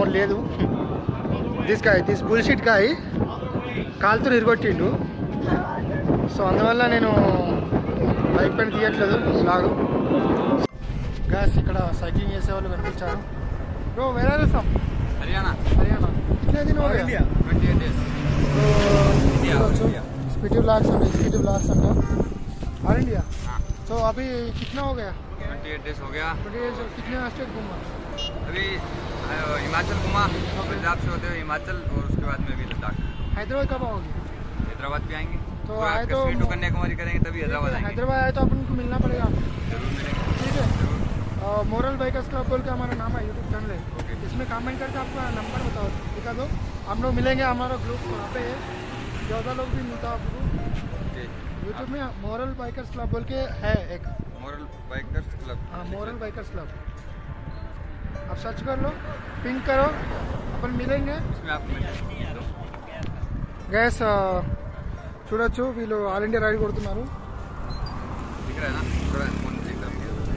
లేదు. This bullshit guy కాలుతో ఇరగొట్టిండు. సో అందువల్ల నేను బైక్ పైన తీయట్లేదు లాగు. గ్యాస్ ఇక్కడ సైక్లింగ్ చేసే వాళ్ళు కనిపించారు. Bro where are you from? Haryana. कितने दिन हो गए? India 28 days. तो स्पीडी ब्लॉग्स अंडर और इंडिया. तो अभी कितना हो गया? 28 days हो गया. 28 days. कितने स्टेट घूमा? अभी हिमाचल घूमा, पंजाब से होते हुए हिमाचल और उसके बाद में भी लद्दाख. हैदराबाद कब आओगे? हैदराबाद भी आएंगे. तो आए तो कन्याकुमारी करेंगे तभी हैदराबाद आएंगे. हैदराबाद आए तो अपन को मिलना पड़ेगा. जरूर मिलेंगे. ठीक है. मोरल बाइकर्स क्लब बोल के हमारा नाम है, यूट्यूब चैनल है. इसमें कमेंट करके आपका नंबर बताओ, दिखा दो. हम लोग मिलेंगे. हमारा ग्रुप वहाँ पे है, 14 लोग भी मिलता है आपको. यूट्यूब में मोरल बाइकर्स क्लब बोल के है एक. Moral bikers club. हाँ, मोरल बाइकर्स क्लब. आप सर्च कर लो, पिंक करो, अपन मिलेंगे. इसमें आप मिलेंगे. गैस చూడొచ్చు వీళ్ళు ఆల్ ఇండియా రైడ్ కొడుతున్నారు. दिख रहा है ना थोड़ा फोन चेक कर.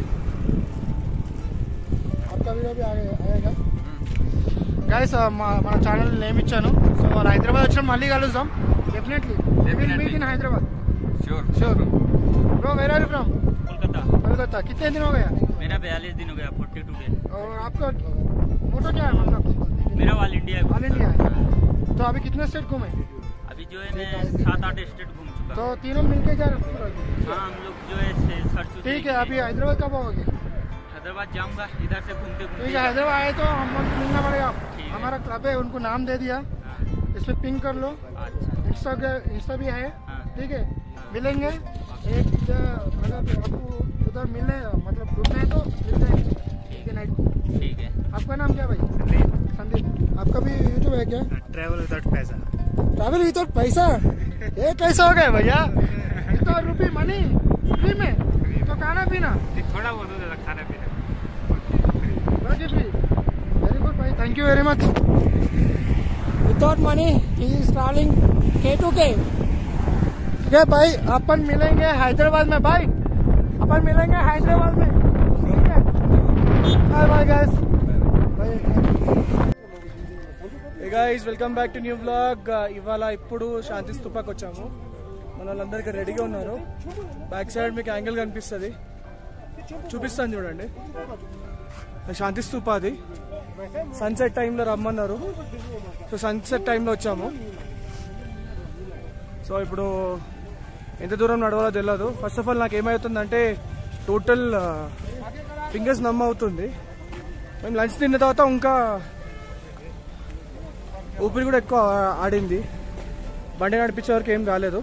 आपका वीडियो भी आएगा. గైస్ మన ఛానల్ నేమ్ ఇచ్చాను. సో హైదరాబాద్ వచ్చిన మళ్ళీ కలుద్దాం. Definitely will meet in Hyderabad. Sure. Bro where are you from? Kolkata. कितने दिन हो गया? मेरा 42 दिन हो गया. 42 डेज. और आपका फोटो क्या है? मतलब मेरा ऑल इंडिया है. तो अभी कितने स्टेट घूमे? अभी जो है मैं 7-8 स्टेट घूम चुका. तो तीनों मिलके जा रहे? हाँ, हम लोग जो है सर. ठीक है. अभी हैदराबाद कब आओगे? हैदराबाद जाऊंगा, इधर से घूमते घूमते. ठीक है. हैदराबाद आए तो हम लोग मिलना पड़ेगा. हमारा क्लब है, उनको नाम दे दिया. इसमें पिंक कर लो. इंस्टा भी है. ठीक है, मिलेंगे. एक अगर आपको उधर मिलने मतलब रुकना है तो मिलते हैं. ठीक है, नाइट को. ठीक है. आपका नाम क्या भाई? संदीप. आपका भी यूट्यूब है क्या? ट्रैवल विदाउट पैसा. ट्रैवल विदाउट पैसा? ये कैसा हो गया भैया? विदाउट रुपी मनी फ्री में तो खाना पीना थोड़ा बहुत खाना पीना फ्री. वेरी गुड भाई, thank you very much. Without money he is travelling K2K. ठीक है भाई, अपन मिलेंगे हैदराबाद में. भाई अपन मिलेंगे हैदराबाद में. ठीक है, bye bye guys. Hey guys, welcome back to new vlog. ఇవాళ ఇప్పుడు శాంతి స్తూపాకి వచ్చాము. మన వాళ్ళందరికీ రెడీగా ఉన్నారు. బ్యాక్ సైడ్ మీకు యాంగిల్ కనిపిస్తుంది, చూపిస్తాను చూడండి. శాంతి స్తూప అది. సన్సెట్ టైంలో రమ్మన్నారు. సో సన్సెట్ టైంలో వచ్చాము. సో ఇప్పుడు ఎంత దూరం నడవాలో తెలియదు. ఫస్ట్ ఆఫ్ ఆల్ నాకు ఏమవుతుందంటే టోటల్ ఫింగర్స్ నమ్ అవుతుంది. మేము లంచ్ తిన్న తర్వాత ఇంకా ఊపిరి కూడా ఎక్కువ ఆడింది. బండి నడిపించే వరకు ఏం కాలేదు.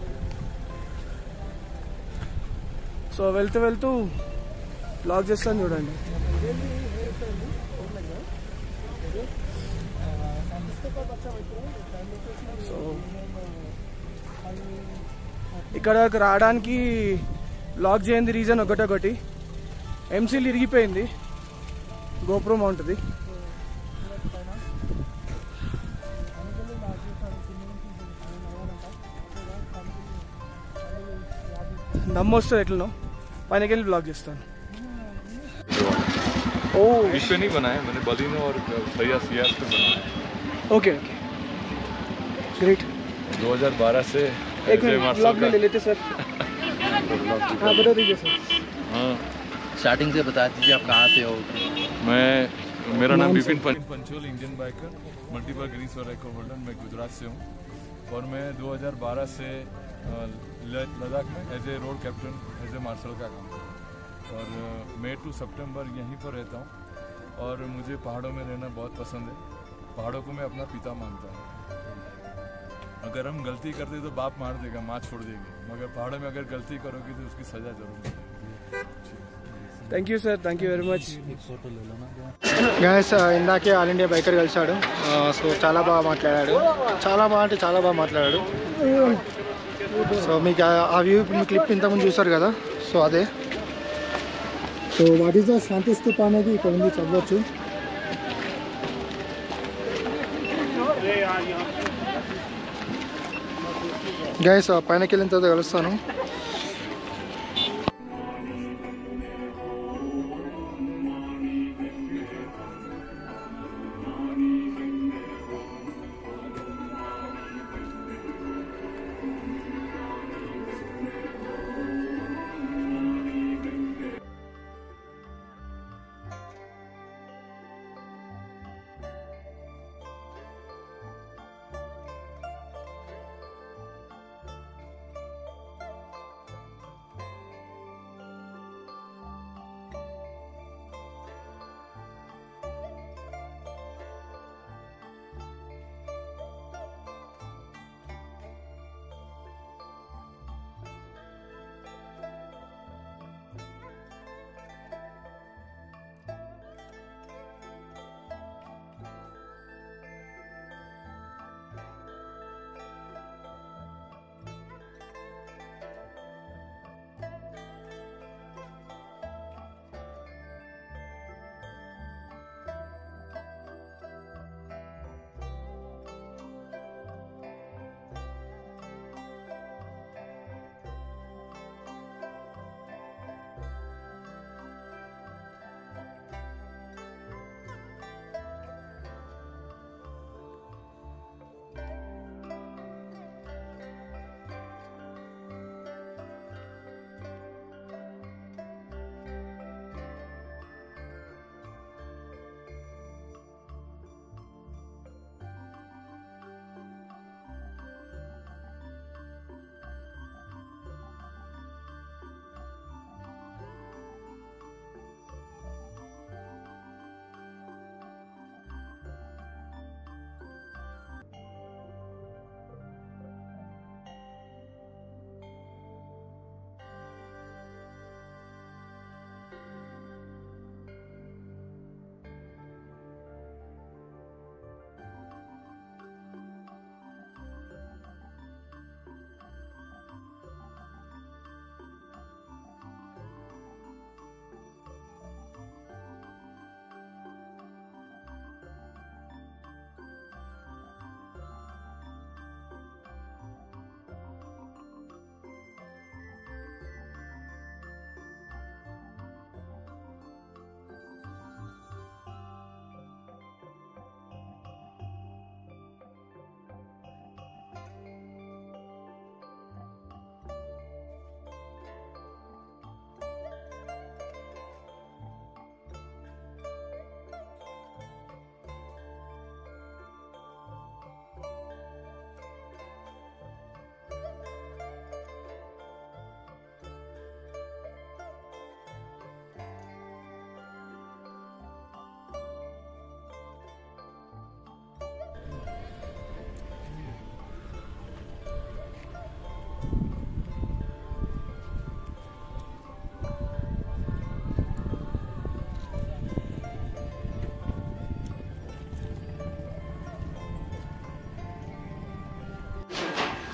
సో వెళ్తూ బ్లాగ్ చేస్తాను చూడండి. సో ఇక్కడ రావడానికి బ్లాగ్ చేయండి రీజన్ ఒకటి. ఎంసీలు ఇరిగిపోయింది, గోప్రో మౌంట్ది. నమ్మొస్తుంది ఎట్లనో. పైనకి వెళ్ళి బ్లాగ్ చేస్తాను. इस पे नहीं बनाया मैंने, बलिनो और भैया सीआर पे बनाया. Okay great. 2012 से एक ब्लॉग में ले लेते सर. हाँ बता दीजिए सर. हाँ, स्टार्टिंग से बता दीजिए आप कहाँ से हो. मेरा नाम Vipin Panchol, Indian biker, multiple Guinness और रिकॉर्ड होल्डर. मैं गुजरात से हूँ और मैं 2012 से लद्दाख में as a road captain, as a marshal का काम करता हूँ. और मई टू सितंबर यहीं पर रहता हूँ. और मुझे पहाड़ों में रहना बहुत पसंद है. पहाड़ों को मैं अपना पिता मानता हूँ. अगर हम गलती करते तो बाप मार देगा, माँ छोड़ देगी, मगर पहाड़ों में अगर गलती करोगी तो उसकी सजा जरूर मिलेगी. Thank you sir, thank you very much. Guys ఇందాకే ఆల్ ఇండియా బైకర్ కలిసాడు. సో చాలా బాగా మాట్లాడాడు. చాలా బాగా మాట్లాడాడు. సో మీకు ఆ వ్యూ క్లిప్ ఇంతకుముందు చూసారు కదా, సో అదే. So what is the Shanti Stupa అనేది ఇక్కడ ఉంది, చదవచ్చు. గైస్ పైనకి వెళ్ళిన తర్వాత కలుస్తాను.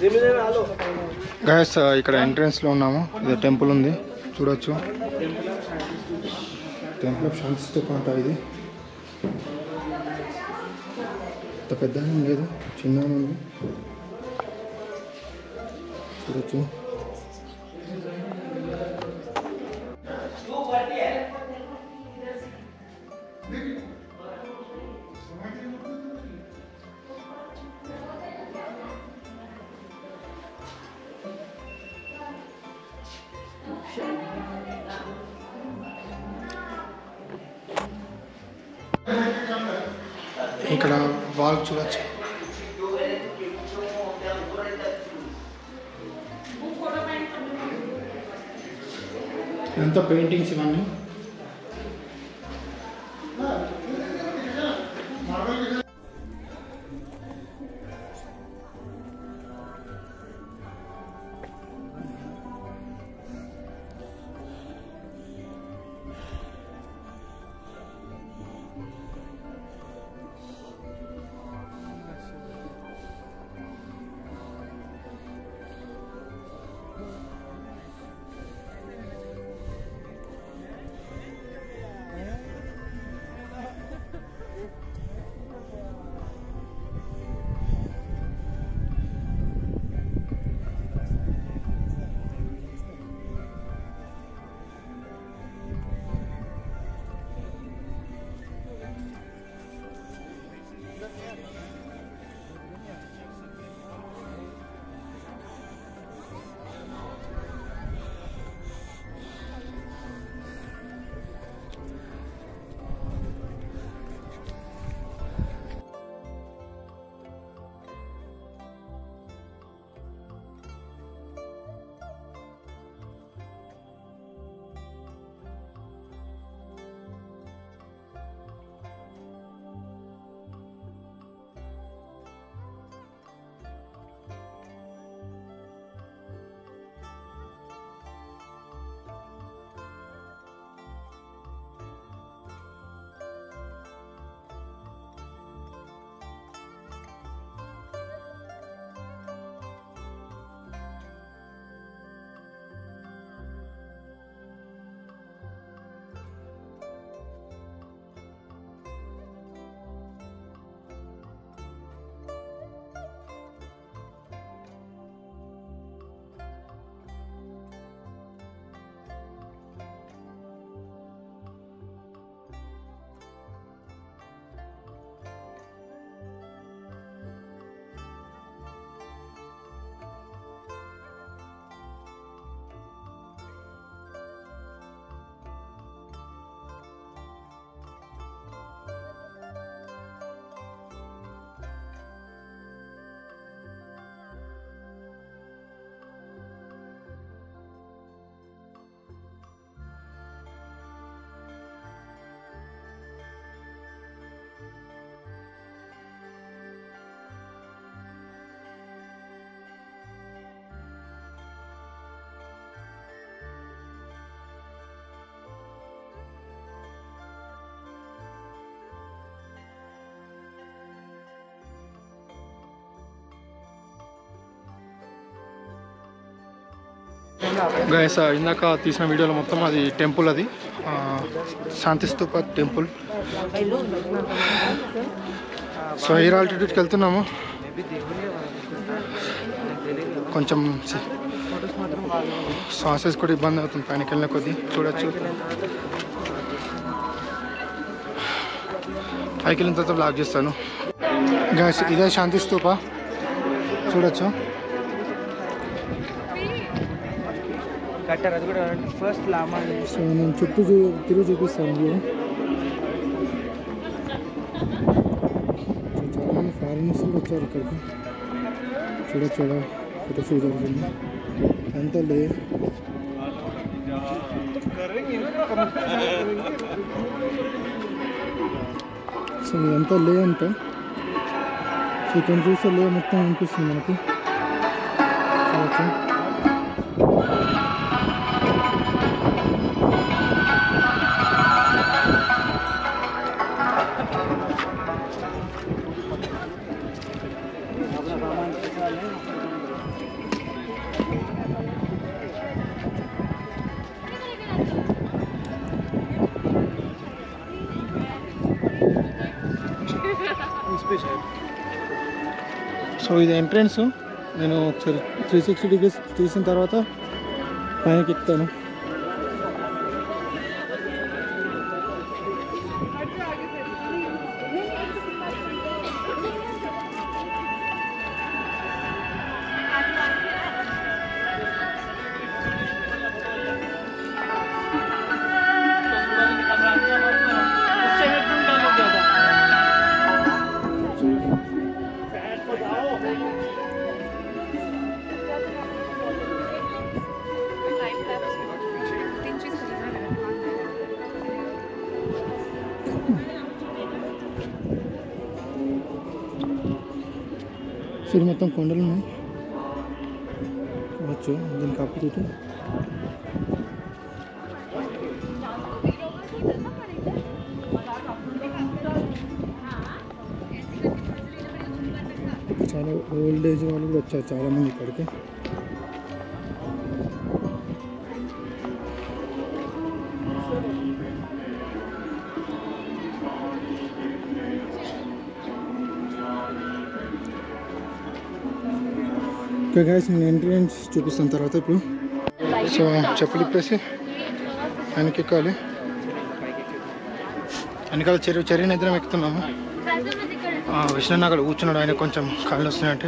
గైస్ ఇక్కడ ఎంట్రన్స్ లో ఉన్నాము. ఇది టెంపుల్ ఉంది చూడొచ్చు. టెంపుల్ ఆఫ్ శాంతి స్తూప అంట. ఇది అంత పెద్దగా ఏం లేదు, చిన్నగా ఉంది చూడొచ్చు. ఇక్కడ వాల్ చూడొచ్చు. ఎంత పెయింటింగ్స్ ఇవన్నీ. గైస్ ఇందాక తీసిన వీడియోలో మొత్తం అది టెంపుల్, అది Shanti Stupa temple. So air ఆల్టిట్యూడ్కి వెళ్తున్నాము. కొంచెం శ్వాసెస్ కూడా ఇబ్బంది అవుతుంది పైనకి వెళ్ళిన కొద్దీ. చూడొచ్చు పైకి వెళ్ళిన తర్వాత బ్లాక్ చేస్తాను. గైస్ ఇదే శాంతి స్తూప చూడొచ్చు. సో నేను చుట్టూ తిరిగి చూపిస్తాను. చాలామంది ఫారినర్స్ కూడా వచ్చారు ఇక్కడికి. చూడ ఫోటోషూట్ జరుగుతుంది. అంతా లే సో ఇదంతా లే అంతా. సో ఇక్కడ చూస్తే లే మొత్తం అనిపిస్తుంది మనకి. చూడొచ్చు. సో ఇది ఎంట్రన్స్. నేను ఒకసారి 360 degrees తీసిన తర్వాత పైనకి ఎక్కుతాను. ఇది మొత్తం కొండలు ఉన్నాయి వచ్చు దీనికి ఆపోజిట్. చాలా ఓల్డ్ ఏజ్ వాళ్ళు కూడా వచ్చారు చాలామంది ఇక్కడికి. ఓకే గైస్, నేను ఎంట్రన్స్ చూపిస్తాను తర్వాత. ఇప్పుడు సో చెప్పులు ఇప్పేసి వెనక్కి ఎక్కాలి. వెనకాల చెరువు నిద్రం ఎక్కుతున్నాము. విష్ణు అక్కడ కూర్చున్నాడు, ఆయన కొంచెం కాళ్ళు వస్తున్నాయంటే.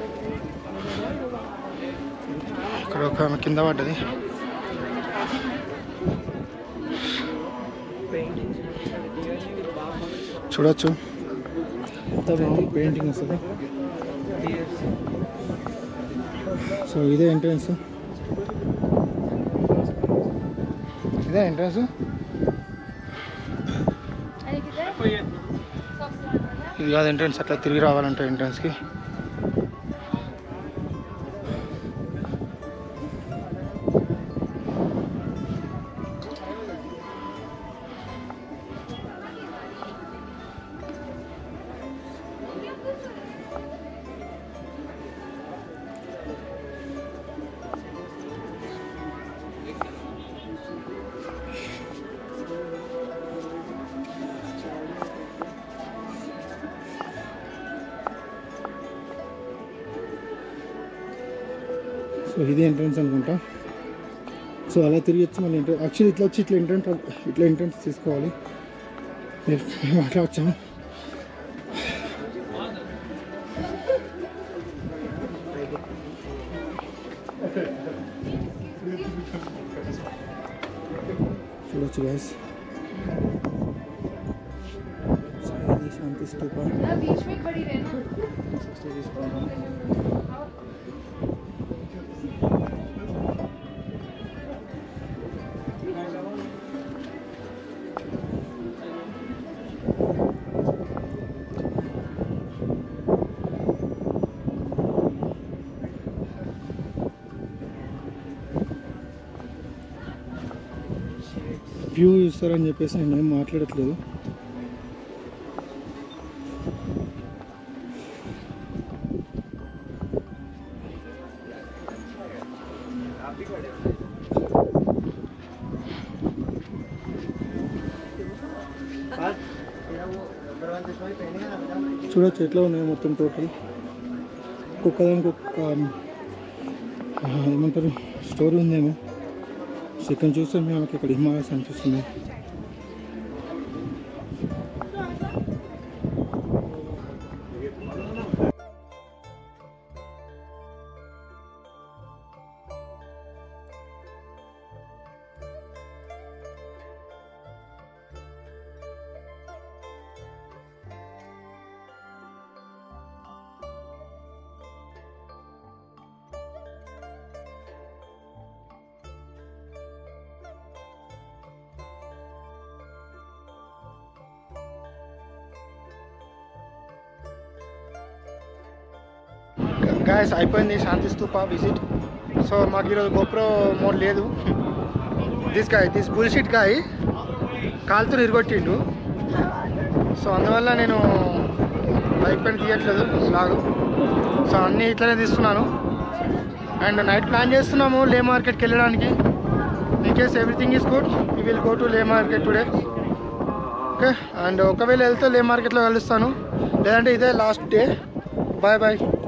ఇక్కడ ఒక ఆమె కింద పడ్డది. చూడొచ్చు పెయింటింగ్ వస్తుంది. సో ఇదే ఎంట్రన్స్. ఇదే ఎంట్రన్స్. ఇది కాదు ఎంట్రన్స్, అట్లా తిరిగి రావాలంటే ఎంట్రన్స్కి. సో ఇది ఎంట్రన్స్ అనుకుంటా. సో అలా తిరిగి వచ్చి మళ్ళీ యాక్చువల్లీ ఇట్లా వచ్చి ఇట్లా ఎంట్రన్స్ తీసుకోవాలి. మేము అట్లా వచ్చాము. చూడొచ్చు గైస్, ఇది శాంతి స్తూప. వ్యూ ఇస్తారని చెప్పేసి నేను ఏం మాట్లాడట్లేదు. చూడొచ్చు ఎట్లా ఉన్నాయి మొత్తం టోటల్. ఒక్కొక్కదానికి ఒక్కొక్క ఏమంటారు స్టోరీ ఉందేమో. ఇక్కడ చూస్తే మనకి ఇక్కడ హిమాలయస్ అనిపిస్తుంది. గాయస్ అయిపోయింది శాంతి స్తూప విజిట్. సో మాకు ఈరోజు గోప్రో మోడ్ లేదు. దిస్ బుల్షిట్ గాయ్ కాలుతో ఇరగొట్టిండు. సో అందువల్ల నేను బైక్ పైన తీయట్లేదు లాగు. సో అన్నీ ఇట్లనే తీస్తున్నాను. అండ్ నైట్ ప్లాన్ చేస్తున్నాము లే మార్కెట్కి వెళ్ళడానికి. In case everything is good we will go to Leh market today. Okay, and ఒకవేళ వెళ్తే లే మార్కెట్లో కలుస్తాను. లేదంటే ఇదే లాస్ట్ డే. Bye bye.